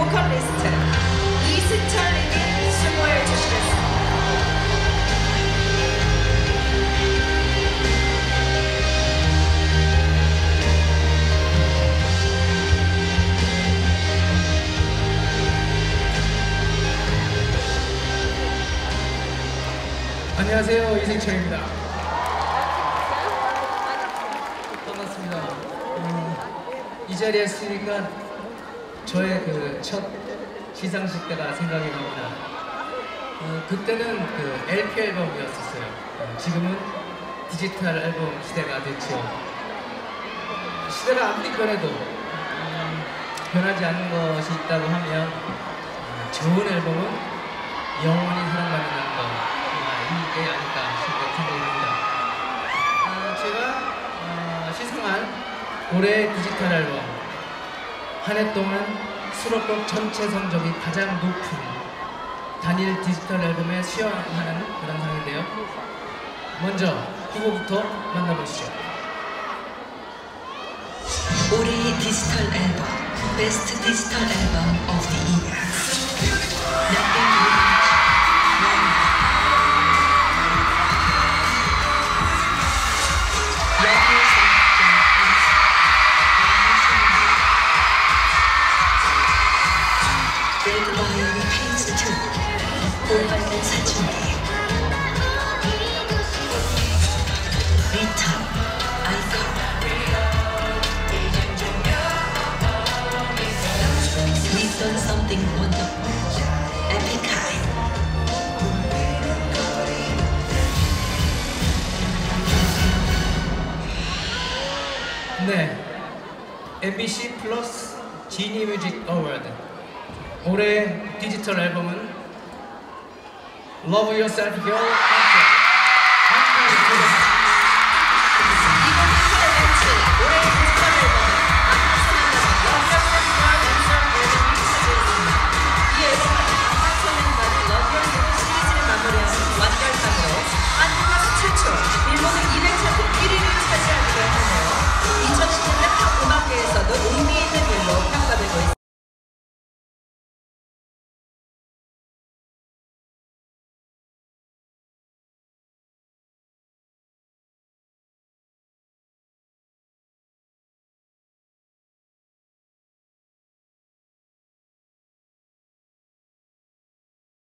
보컬리스트 이승철님이 수고해 주시겠습니다. 안녕하세요, 이승철입니다. 반갑습니다. 이 자리에 있으니까 저의 그 첫 시상식 때가 생각이 납니다. 그때는 그 LP 앨범이었었어요. 지금은 디지털 앨범 시대가 됐죠. 시대가 아무리 변해도 변하지 않는 것이 있다고 하면 좋은 앨범은 영원히 사랑받는 것. 이게 아닐까 생각이 듭니다. 제가 시상한 올해 디지털 앨범 한 해 동안 수록곡 전체 성적이 가장 높은 단일 디지털 앨범에 수여하는 그런 상인데요. 먼저 후보부터 만나보시죠. 올해의 디지털 앨범 베스트 디지털 앨범 오브 더 이어 레드바이언이 페이스 2 볼빨간 사춘기 리턴 아이콘 We've done something wonderful 에픽하이 네, MBC 플러스 지니 뮤직 어워드 올해 디지털 앨범은 Love Yourself Girl